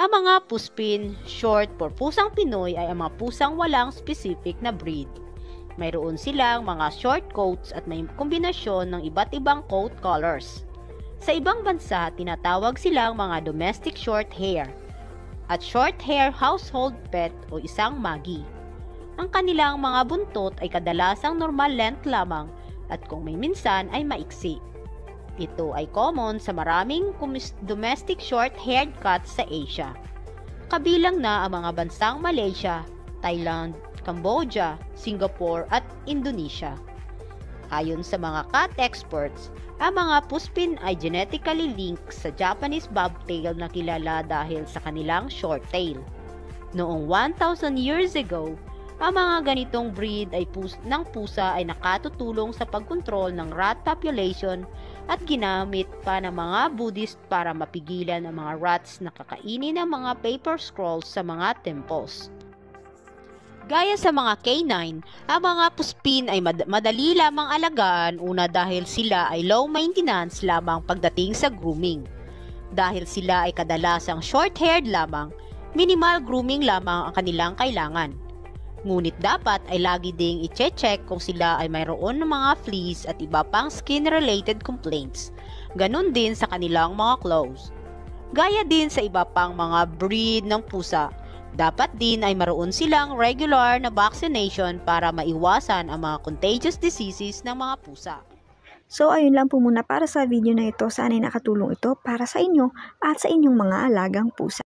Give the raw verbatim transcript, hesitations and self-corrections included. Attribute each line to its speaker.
Speaker 1: Ang mga puspin, short for pusang Pinoy ay ang mga pusang walang specific na breed. Mayroon silang mga short coats at may kombinasyon ng iba't ibang coat colors. Sa ibang bansa, tinatawag silang mga domestic short hair at short hair household pet o isang magi. Ang kanilang mga buntot ay kadalasang normal length lamang at kung may minsan ay maiksi. Ito ay common sa maraming domestic short-haired cats sa Asia. Kabilang na ang mga bansang Malaysia, Thailand, Cambodia, Singapore at Indonesia. Ayon sa mga cat experts, ang mga puspin ay genetically linked sa Japanese bobtail na kilala dahil sa kanilang short tail. Noong one thousand years ago, ang mga ganitong breed ay pus ng pusa ay nakatutulong sa pagkontrol ng rat population at ginamit pa ng mga Buddhist para mapigilan ang mga rats na kakainin ng mga paper scrolls sa mga temples. Gaya sa mga canine, ang mga puspin ay mad madali lamang alagaan una dahil sila ay low maintenance lamang pagdating sa grooming. Dahil sila ay kadalasang short-haired lamang, minimal grooming lamang ang kanilang kailangan. Ngunit dapat ay lagi ding i-check kung sila ay mayroon ng mga fleas at iba pang skin-related complaints. Ganon din sa kanilang mga claws. Gaya din sa iba pang mga breed ng pusa, dapat din ay maroon silang regular na vaccination para maiwasan ang mga contagious diseases ng mga pusa.
Speaker 2: So ayun lang po muna para sa video na ito. Sana'y nakatulong ito para sa inyo at sa inyong mga alagang pusa.